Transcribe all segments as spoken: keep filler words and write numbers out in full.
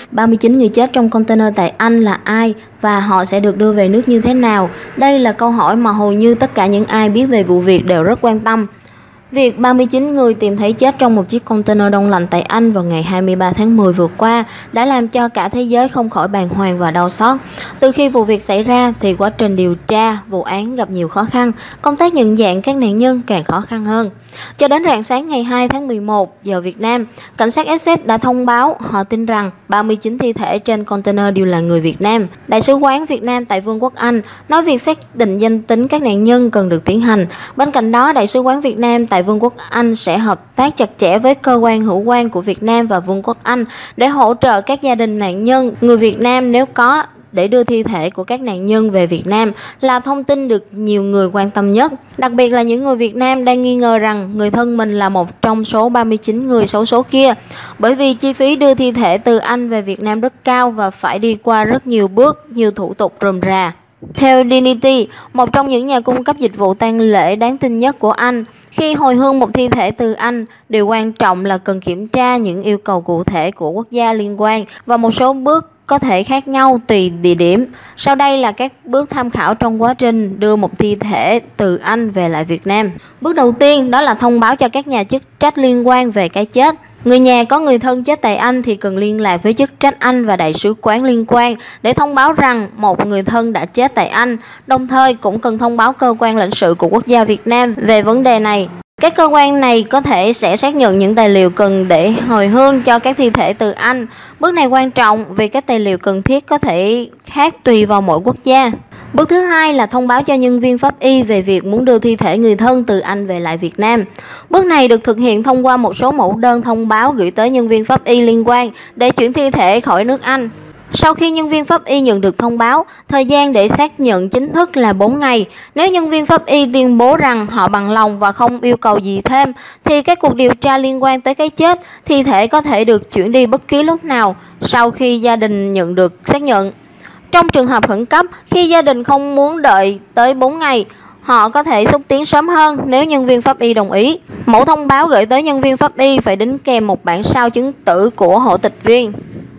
ba mươi chín người chết trong container tại Anh là ai và họ sẽ được đưa về nước như thế nào? Đây là câu hỏi mà hầu như tất cả những ai biết về vụ việc đều rất quan tâm. Việc ba mươi chín người tìm thấy chết trong một chiếc container đông lạnh tại Anh vào ngày hai mươi ba tháng mười vừa qua đã làm cho cả thế giới không khỏi bàng hoàng và đau xót. Từ khi vụ việc xảy ra thì quá trình điều tra vụ án gặp nhiều khó khăn, công tác nhận dạng các nạn nhân càng khó khăn hơn. Cho đến rạng sáng ngày hai tháng mười một giờ Việt Nam, cảnh sát Essex đã thông báo họ tin rằng ba mươi chín thi thể trên container đều là người Việt Nam. Đại sứ quán Việt Nam tại Vương quốc Anh nói việc xác định danh tính các nạn nhân cần được tiến hành. Bên cạnh đó, Đại sứ quán Việt Nam tại Vương quốc Anh sẽ hợp tác chặt chẽ với cơ quan hữu quan của Việt Nam và Vương quốc Anh để hỗ trợ các gia đình nạn nhân người Việt Nam nếu có, để đưa thi thể của các nạn nhân về Việt Nam là thông tin được nhiều người quan tâm nhất. Đặc biệt là những người Việt Nam đang nghi ngờ rằng người thân mình là một trong số ba mươi chín người xấu số kia. Bởi vì chi phí đưa thi thể từ Anh về Việt Nam rất cao và phải đi qua rất nhiều bước, nhiều thủ tục rườm rà. Theo Dignity, một trong những nhà cung cấp dịch vụ tang lễ đáng tin nhất của Anh, khi hồi hương một thi thể từ Anh, điều quan trọng là cần kiểm tra những yêu cầu cụ thể của quốc gia liên quan và một số bước có thể khác nhau tùy địa điểm. Sau đây là các bước tham khảo trong quá trình đưa một thi thể từ Anh về lại Việt Nam. Bước đầu tiên đó là thông báo cho các nhà chức trách liên quan về cái chết. Người nhà có người thân chết tại Anh thì cần liên lạc với chức trách Anh và đại sứ quán liên quan để thông báo rằng một người thân đã chết tại Anh. Đồng thời cũng cần thông báo cơ quan lãnh sự của quốc gia Việt Nam về vấn đề này. Các cơ quan này có thể sẽ xác nhận những tài liệu cần để hồi hương cho các thi thể từ Anh. Bước này quan trọng vì các tài liệu cần thiết có thể khác tùy vào mỗi quốc gia. Bước thứ hai là thông báo cho nhân viên pháp y về việc muốn đưa thi thể người thân từ Anh về lại Việt Nam. Bước này được thực hiện thông qua một số mẫu đơn thông báo gửi tới nhân viên pháp y liên quan để chuyển thi thể khỏi nước Anh. Sau khi nhân viên pháp y nhận được thông báo, thời gian để xác nhận chính thức là bốn ngày. Nếu nhân viên pháp y tuyên bố rằng họ bằng lòng và không yêu cầu gì thêm, thì các cuộc điều tra liên quan tới cái chết, thi thể có thể được chuyển đi bất kỳ lúc nào sau khi gia đình nhận được xác nhận. Trong trường hợp khẩn cấp, khi gia đình không muốn đợi tới bốn ngày, họ có thể xúc tiến sớm hơn nếu nhân viên pháp y đồng ý. Mẫu thông báo gửi tới nhân viên pháp y phải đính kèm một bản sao chứng tử của hộ tịch viên.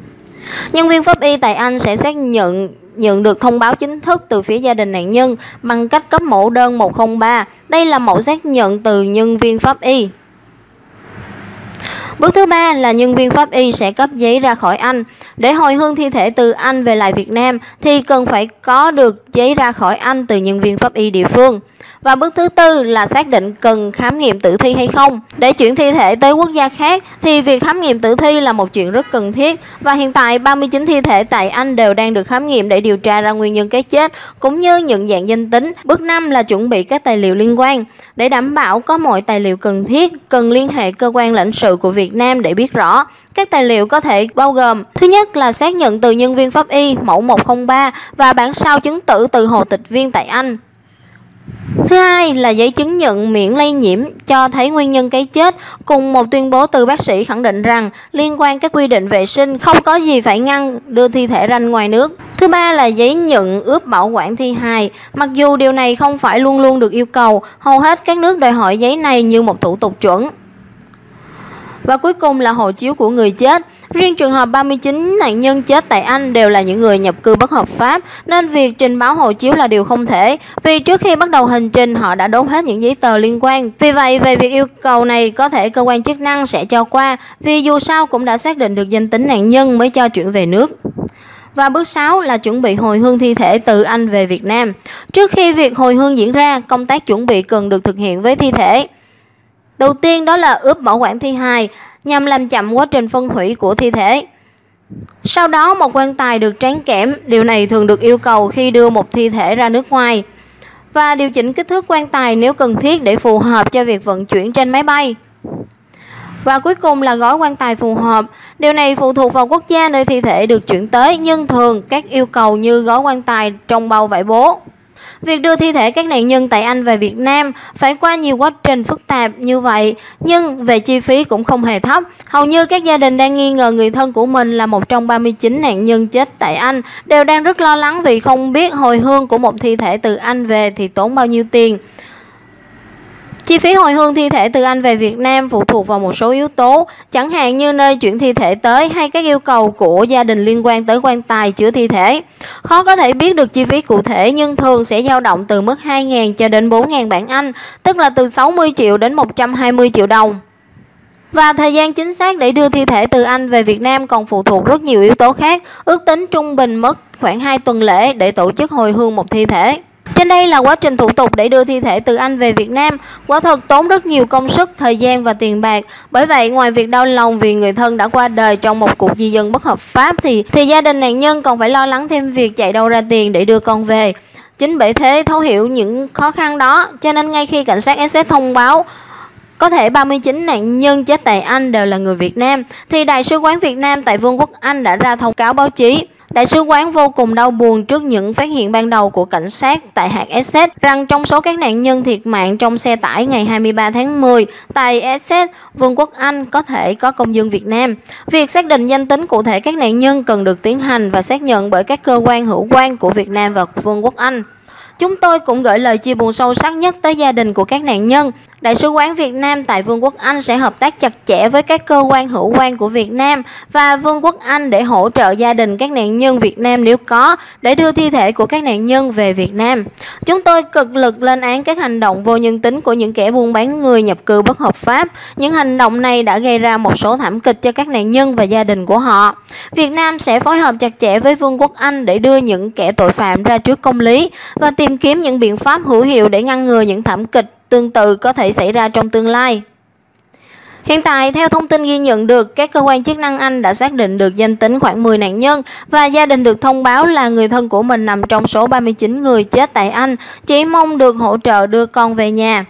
Nhân viên pháp y tại Anh sẽ xác nhận nhận được thông báo chính thức từ phía gia đình nạn nhân bằng cách cấp mẫu đơn một không ba. Đây là mẫu xác nhận từ nhân viên pháp y. Bước thứ ba là nhân viên pháp y sẽ cấp giấy ra khỏi Anh. Để hồi hương thi thể từ Anh về lại Việt Nam thì cần phải có được giấy ra khỏi Anh từ nhân viên pháp y địa phương. Và bước thứ tư là xác định cần khám nghiệm tử thi hay không. Để chuyển thi thể tới quốc gia khác thì việc khám nghiệm tử thi là một chuyện rất cần thiết. Và hiện tại ba mươi chín thi thể tại Anh đều đang được khám nghiệm để điều tra ra nguyên nhân cái chết cũng như nhận dạng danh tính. Bước năm là chuẩn bị các tài liệu liên quan. Để đảm bảo có mọi tài liệu cần thiết, cần liên hệ cơ quan lãnh sự của Việt Nam để biết rõ. Các tài liệu có thể bao gồm: thứ nhất là xác nhận từ nhân viên pháp y mẫu một không ba và bản sao chứng tử từ hộ tịch viên tại Anh. Thứ hai là giấy chứng nhận miễn lây nhiễm cho thấy nguyên nhân cái chết cùng một tuyên bố từ bác sĩ khẳng định rằng liên quan các quy định vệ sinh không có gì phải ngăn đưa thi thể ra ngoài nước. Thứ ba là giấy nhận ướp bảo quản thi hài. Mặc dù điều này không phải luôn luôn được yêu cầu, hầu hết các nước đòi hỏi giấy này như một thủ tục chuẩn. Và cuối cùng là hộ chiếu của người chết. Riêng trường hợp ba mươi chín nạn nhân chết tại Anh đều là những người nhập cư bất hợp pháp, nên việc trình báo hộ chiếu là điều không thể, vì trước khi bắt đầu hành trình họ đã đốt hết những giấy tờ liên quan. Vì vậy, về việc yêu cầu này có thể cơ quan chức năng sẽ cho qua, vì dù sao cũng đã xác định được danh tính nạn nhân mới cho chuyển về nước. Và bước sáu là chuẩn bị hồi hương thi thể từ Anh về Việt Nam. Trước khi việc hồi hương diễn ra, công tác chuẩn bị cần được thực hiện với thi thể. Đầu tiên đó là ướp bảo quản thi hài nhằm làm chậm quá trình phân hủy của thi thể. Sau đó một quan tài được tráng kẽm, điều này thường được yêu cầu khi đưa một thi thể ra nước ngoài. Và điều chỉnh kích thước quan tài nếu cần thiết để phù hợp cho việc vận chuyển trên máy bay. Và cuối cùng là gói quan tài phù hợp. Điều này phụ thuộc vào quốc gia nơi thi thể được chuyển tới, nhưng thường các yêu cầu như gói quan tài trong bao vải bố. Việc đưa thi thể các nạn nhân tại Anh về Việt Nam phải qua nhiều quá trình phức tạp như vậy, nhưng về chi phí cũng không hề thấp. Hầu như các gia đình đang nghi ngờ người thân của mình là một trong ba mươi chín nạn nhân chết tại Anh đều đang rất lo lắng vì không biết hồi hương của một thi thể từ Anh về thì tốn bao nhiêu tiền. Chi phí hồi hương thi thể từ Anh về Việt Nam phụ thuộc vào một số yếu tố, chẳng hạn như nơi chuyển thi thể tới hay các yêu cầu của gia đình liên quan tới quan tài chứa thi thể. Khó có thể biết được chi phí cụ thể nhưng thường sẽ dao động từ mức hai nghìn cho đến bốn nghìn bảng Anh, tức là từ sáu mươi triệu đến một trăm hai mươi triệu đồng. Và thời gian chính xác để đưa thi thể từ Anh về Việt Nam còn phụ thuộc rất nhiều yếu tố khác, ước tính trung bình mất khoảng hai tuần lễ để tổ chức hồi hương một thi thể. Trên đây là quá trình thủ tục để đưa thi thể từ Anh về Việt Nam, quả thật tốn rất nhiều công sức, thời gian và tiền bạc. Bởi vậy, ngoài việc đau lòng vì người thân đã qua đời trong một cuộc di dân bất hợp pháp thì thì gia đình nạn nhân còn phải lo lắng thêm việc chạy đâu ra tiền để đưa con về. Chính bởi thế, thấu hiểu những khó khăn đó, cho nên ngay khi cảnh sát ét ét thông báo có thể ba mươi chín nạn nhân chết tại Anh đều là người Việt Nam, thì Đại sứ quán Việt Nam tại Vương quốc Anh đã ra thông cáo báo chí. Đại sứ quán vô cùng đau buồn trước những phát hiện ban đầu của cảnh sát tại hạt Essex rằng trong số các nạn nhân thiệt mạng trong xe tải ngày hai mươi ba tháng mười tại Essex, Vương quốc Anh có thể có công dân Việt Nam. Việc xác định danh tính cụ thể các nạn nhân cần được tiến hành và xác nhận bởi các cơ quan hữu quan của Việt Nam và Vương quốc Anh. Chúng tôi cũng gửi lời chia buồn sâu sắc nhất tới gia đình của các nạn nhân. Đại sứ quán Việt Nam tại Vương quốc Anh sẽ hợp tác chặt chẽ với các cơ quan hữu quan của Việt Nam và Vương quốc Anh để hỗ trợ gia đình các nạn nhân Việt Nam nếu có, để đưa thi thể của các nạn nhân về Việt Nam. Chúng tôi cực lực lên án các hành động vô nhân tính của những kẻ buôn bán người nhập cư bất hợp pháp. Những hành động này đã gây ra một số thảm kịch cho các nạn nhân và gia đình của họ. Việt Nam sẽ phối hợp chặt chẽ với Vương quốc Anh để đưa những kẻ tội phạm ra trước công lý và tìm kiếm những biện pháp hữu hiệu để ngăn ngừa những thảm kịch tương tự có thể xảy ra trong tương lai. Hiện tại, theo thông tin ghi nhận được, các cơ quan chức năng Anh đã xác định được danh tính khoảng mười nạn nhân và gia đình được thông báo là người thân của mình nằm trong số ba mươi chín người chết tại Anh, chỉ mong được hỗ trợ đưa con về nhà.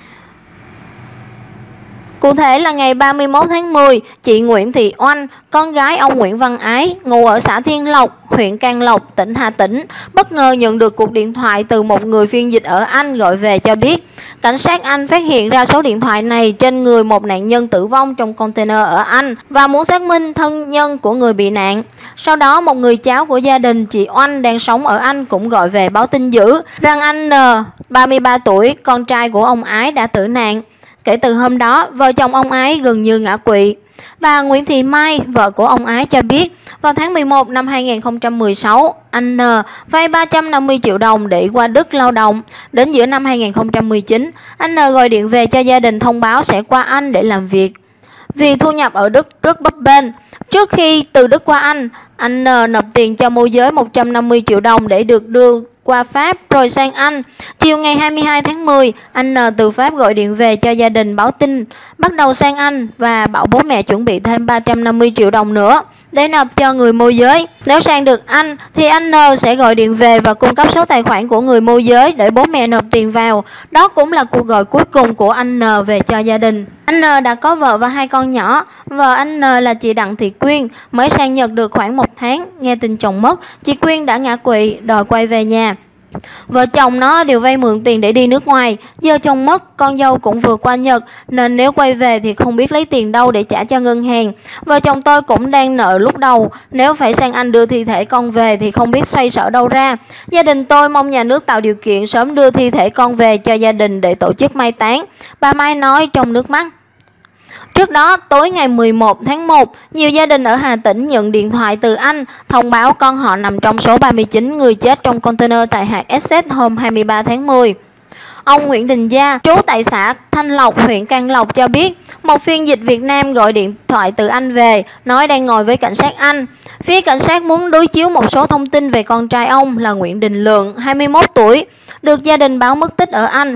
Cụ thể là ngày ba mươi mốt tháng mười, chị Nguyễn Thị Oanh, con gái ông Nguyễn Văn Ái, ngụ ở xã Thiên Lộc, huyện Can Lộc, tỉnh Hà Tĩnh, bất ngờ nhận được cuộc điện thoại từ một người phiên dịch ở Anh gọi về cho biết cảnh sát Anh phát hiện ra số điện thoại này trên người một nạn nhân tử vong trong container ở Anh và muốn xác minh thân nhân của người bị nạn. Sau đó, một người cháu của gia đình chị Oanh đang sống ở Anh cũng gọi về báo tin dữ rằng anh N, ba mươi ba tuổi, con trai của ông Ái đã tử nạn. Kể từ hôm đó, vợ chồng ông Ái gần như ngã quỵ. Bà Nguyễn Thị Mai, vợ của ông Ái cho biết, vào tháng mười một năm hai nghìn không trăm mười sáu, anh N vay ba trăm năm mươi triệu đồng để qua Đức lao động. Đến giữa năm hai nghìn không trăm mười chín, anh N gọi điện về cho gia đình thông báo sẽ qua Anh để làm việc. Vì thu nhập ở Đức rất bấp bênh, trước khi từ Đức qua Anh, anh N nộp tiền cho môi giới một trăm năm mươi triệu đồng để được đưa qua Pháp rồi sang Anh. Chiều ngày hai mươi hai tháng mười, anh N từ Pháp gọi điện về cho gia đình báo tin bắt đầu sang Anh và bảo bố mẹ chuẩn bị thêm ba trăm năm mươi triệu đồng nữa để nộp cho người môi giới. Nếu sang được Anh thì anh N sẽ gọi điện về và cung cấp số tài khoản của người môi giới để bố mẹ nộp tiền vào. Đó cũng là cuộc gọi cuối cùng của anh N về cho gia đình. Anh N đã có vợ và hai con nhỏ. Vợ anh N là chị Đặng Thị Quyên, mới sang Nhật được khoảng một tháng. Nghe tin chồng mất, chị Quyên đã ngã quỵ, đòi quay về nhà. Vợ chồng nó đều vay mượn tiền để đi nước ngoài. Giờ chồng mất, con dâu cũng vừa qua Nhật, nên nếu quay về thì không biết lấy tiền đâu để trả cho ngân hàng. Vợ chồng tôi cũng đang nợ lúc đầu, nếu phải sang Anh đưa thi thể con về thì không biết xoay sở đâu ra. Gia đình tôi mong nhà nước tạo điều kiện sớm đưa thi thể con về cho gia đình để tổ chức mai táng, bà Mai nói trong nước mắt. Trước đó, tối ngày mười một tháng một, nhiều gia đình ở Hà Tĩnh nhận điện thoại từ Anh thông báo con họ nằm trong số ba mươi chín người chết trong container tại hạt Essex hôm hai mươi ba tháng mười. Ông Nguyễn Đình Gia, trú tại xã Thanh Lộc, huyện Can Lộc cho biết, một phiên dịch Việt Nam gọi điện thoại từ Anh về, nói đang ngồi với cảnh sát Anh. Phía cảnh sát muốn đối chiếu một số thông tin về con trai ông là Nguyễn Đình Lượng, hai mươi mốt tuổi, được gia đình báo mất tích ở Anh.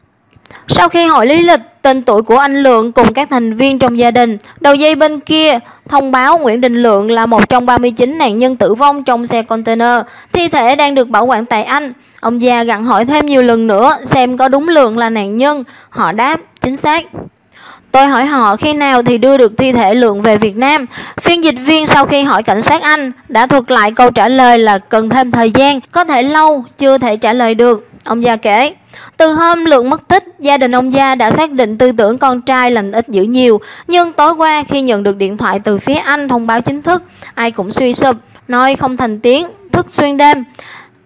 Sau khi hỏi lý lịch, tên tuổi của anh Lượng cùng các thành viên trong gia đình, đầu dây bên kia thông báo Nguyễn Đình Lượng là một trong ba mươi chín nạn nhân tử vong trong xe container. Thi thể đang được bảo quản tại Anh. Ông Gia gặng hỏi thêm nhiều lần nữa xem có đúng Lượng là nạn nhân. Họ đáp, chính xác. Tôi hỏi họ khi nào thì đưa được thi thể Lượng về Việt Nam. Phiên dịch viên sau khi hỏi cảnh sát Anh đã thuật lại câu trả lời là cần thêm thời gian, có thể lâu, chưa thể trả lời được. Ông Gia kể, từ hôm Lượng mất tích, gia đình ông Gia đã xác định tư tưởng con trai lành ít dữ nhiều. Nhưng tối qua khi nhận được điện thoại từ phía Anh thông báo chính thức, ai cũng suy sụp, nói không thành tiếng, thức xuyên đêm.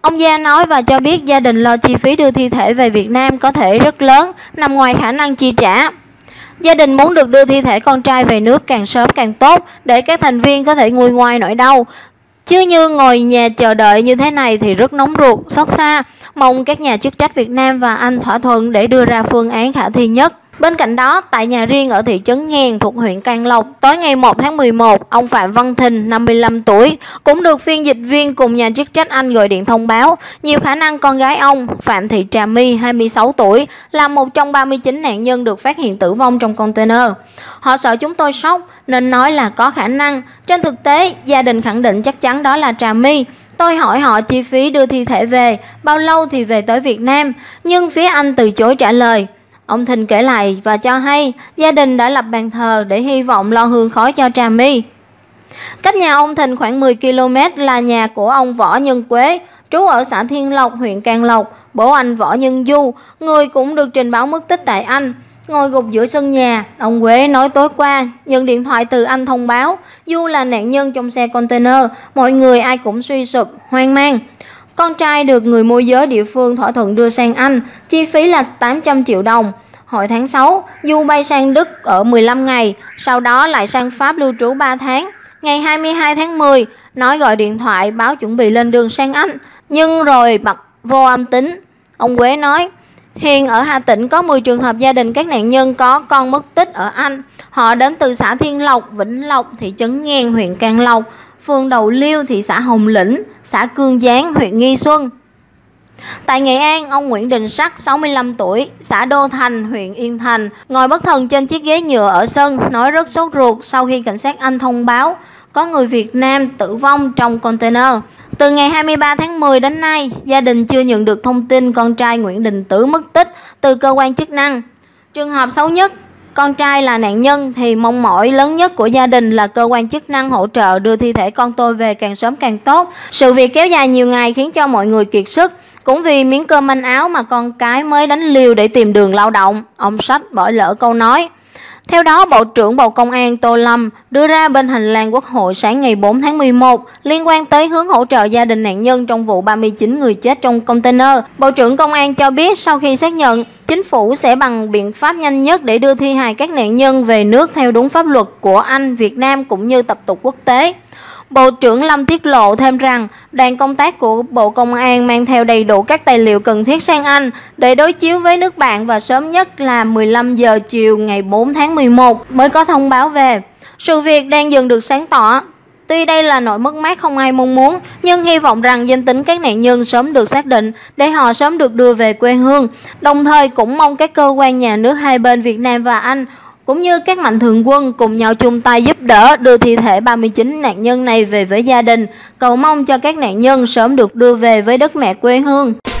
Ông Gia nói và cho biết gia đình lo chi phí đưa thi thể về Việt Nam có thể rất lớn, nằm ngoài khả năng chi trả. Gia đình muốn được đưa thi thể con trai về nước càng sớm càng tốt để các thành viên có thể nguôi ngoai nỗi đau. Chứ như ngồi nhà chờ đợi như thế này thì rất nóng ruột, xót xa. Mong các nhà chức trách Việt Nam và Anh thỏa thuận để đưa ra phương án khả thi nhất. Bên cạnh đó, tại nhà riêng ở thị trấn Nghèn thuộc huyện Can Lộc, tối ngày một tháng mười một, ông Phạm Văn Thình, năm mươi lăm tuổi, cũng được phiên dịch viên cùng nhà chức trách Anh gọi điện thông báo nhiều khả năng con gái ông, Phạm Thị Trà My, hai mươi sáu tuổi, là một trong ba mươi chín nạn nhân được phát hiện tử vong trong container. Họ sợ chúng tôi sốc nên nói là có khả năng. Trên thực tế, gia đình khẳng định chắc chắn đó là Trà My. Tôi hỏi họ chi phí đưa thi thể về, bao lâu thì về tới Việt Nam, nhưng phía Anh từ chối trả lời. Ông Thình kể lại và cho hay gia đình đã lập bàn thờ để hy vọng lo hương khói cho Trà My. Cách nhà ông Thình khoảng mười ki lô mét là nhà của ông Võ Nhân Quế, trú ở xã Thiên Lộc, huyện Can Lộc. Bố anh Võ Nhân Du, người cũng được trình báo mất tích tại Anh, ngồi gục giữa sân nhà. Ông Quế nói tối qua nhận điện thoại từ Anh thông báo Du là nạn nhân trong xe container. Mọi người ai cũng suy sụp, hoang mang. Con trai được người môi giới địa phương thỏa thuận đưa sang Anh, chi phí là tám trăm triệu đồng. Hồi tháng sáu, Du bay sang Đức ở mười lăm ngày, sau đó lại sang Pháp lưu trú ba tháng. Ngày hai mươi hai tháng mười, nói gọi điện thoại báo chuẩn bị lên đường sang Anh, nhưng rồi bật vô âm tín. Ông Quế nói, hiện ở Hà Tĩnh có mười trường hợp gia đình các nạn nhân có con mất tích ở Anh. Họ đến từ xã Thiên Lộc, Vĩnh Lộc, thị trấn Nghèn, huyện Can Lộc, phường Đầu Liêu, thị xã Hồng Lĩnh, xã Cương Gián, huyện Nghi Xuân. Tại Nghệ An, ông Nguyễn Đình Sắc, sáu mươi lăm tuổi, xã Đô Thành, huyện Yên Thành, ngồi bất thần trên chiếc ghế nhựa ở sân, nói rất sốt ruột sau khi cảnh sát Anh thông báo có người Việt Nam tử vong trong container. Từ ngày hai mươi ba tháng mười đến nay, gia đình chưa nhận được thông tin con trai Nguyễn Đình Tử mất tích từ cơ quan chức năng. Trường hợp xấu nhất, con trai là nạn nhân thì mong mỏi lớn nhất của gia đình là cơ quan chức năng hỗ trợ đưa thi thể con tôi về càng sớm càng tốt. Sự việc kéo dài nhiều ngày khiến cho mọi người kiệt sức. Cũng vì miếng cơm manh áo mà con cái mới đánh liều để tìm đường lao động. Ông Sách bỏ lỡ câu nói. Theo đó, Bộ trưởng Bộ Công an Tô Lâm đưa ra bên hành lang Quốc hội sáng ngày bốn tháng mười một liên quan tới hướng hỗ trợ gia đình nạn nhân trong vụ ba mươi chín người chết trong container. Bộ trưởng Công an cho biết sau khi xác nhận, chính phủ sẽ bằng biện pháp nhanh nhất để đưa thi hài các nạn nhân về nước theo đúng pháp luật của Anh, Việt Nam cũng như tập tục quốc tế. Bộ trưởng Lâm tiết lộ thêm rằng đoàn công tác của Bộ Công an mang theo đầy đủ các tài liệu cần thiết sang Anh để đối chiếu với nước bạn và sớm nhất là mười lăm giờ chiều ngày bốn tháng mười một mới có thông báo về. Sự việc đang dần được sáng tỏ. Tuy đây là nỗi mất mát không ai mong muốn, nhưng hy vọng rằng danh tính các nạn nhân sớm được xác định để họ sớm được đưa về quê hương. Đồng thời cũng mong các cơ quan nhà nước hai bên Việt Nam và Anh cũng như các mạnh thường quân cùng nhau chung tay giúp đỡ đưa thi thể ba mươi chín nạn nhân này về với gia đình, cầu mong cho các nạn nhân sớm được đưa về với đất mẹ quê hương.